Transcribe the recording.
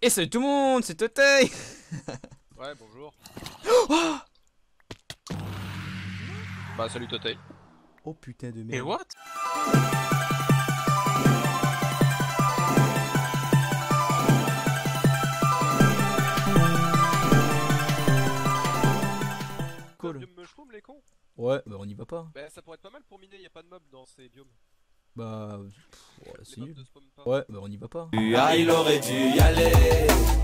Et salut tout le monde, c'est Totei. Ouais, bonjour. Oh, Bah, salut Totei. oh putain de Et merde. what? Cool. Biome mushroom, les cons? Ouais, bah on y va pas. Bah, ça pourrait être pas mal pour miner, y a pas de mobs dans ces biomes. Bah, ouais, Les c'est mobs nul. ne spawnent pas. Ouais, bah on y va pas. Ah, il aurait dû y aller.